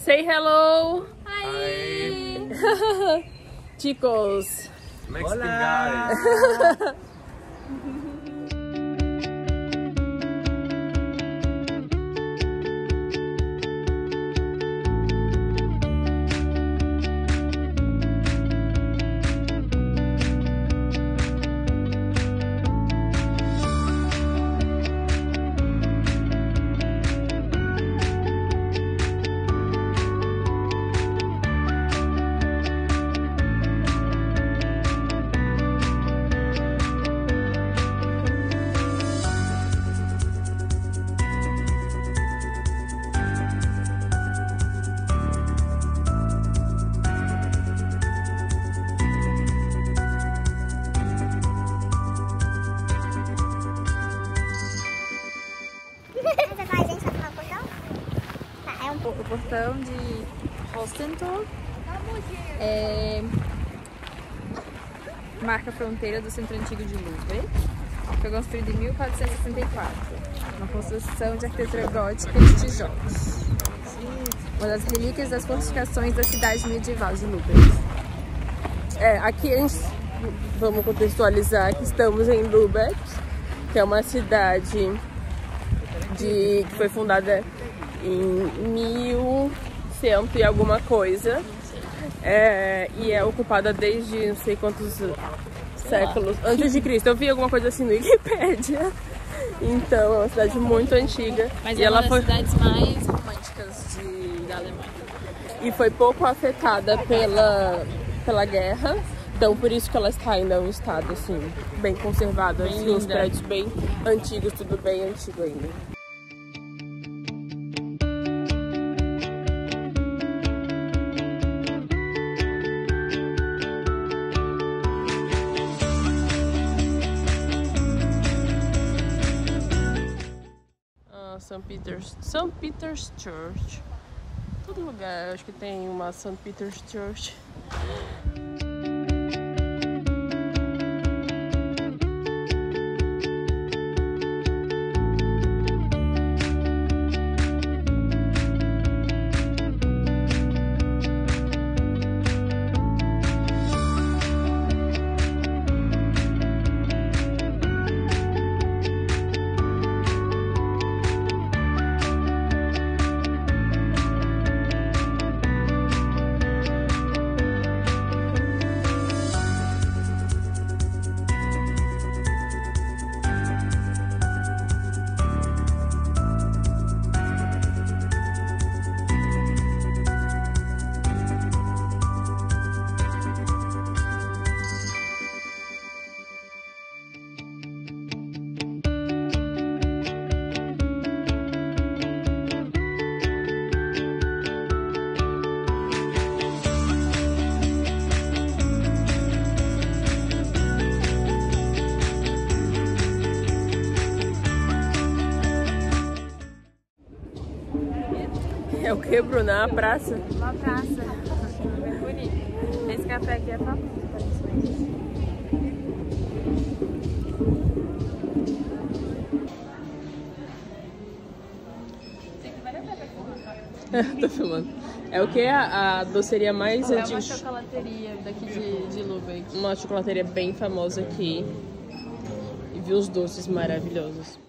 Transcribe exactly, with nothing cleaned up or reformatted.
Say hello! Hi! Chicos! Mexican Hola. guys! O portão de Holstentor é, marca a fronteira do centro antigo de Lübeck. Foi construído em mil quatrocentos e sessenta e quatro. Uma construção de arquitetura gótica de tijolos. Uma das relíquias das fortificações da cidade medieval de Lübeck. É, aqui a gente, vamos contextualizar que estamos em Lübeck, que é uma cidade de, que foi fundada em mil e cem e alguma coisa, é, e é ocupada desde não sei quantos séculos antes de Cristo. Eu vi alguma coisa assim no Wikipedia. Então é uma cidade muito antiga. Mas e é ela uma das foi... cidades mais românticas de, da Alemanha. E foi pouco afetada pela, pela guerra. Então por isso que ela está ainda em um estado assim, bem conservado, Bem assim, os linda. prédios bem antigos, tudo bem antigo ainda. Saint Peter's, Saint Peter's Church. Todo lugar acho que tem uma Saint Peter's Church. É o que, Bruna? A praça? Uma praça. Bem bonito. Esse café aqui é famoso, aparentemente. Tô filmando. É o que? A, a doceria mais É antiga. uma chocolateria daqui de, de Lübeck. Uma chocolateria bem famosa aqui. E vi os doces maravilhosos.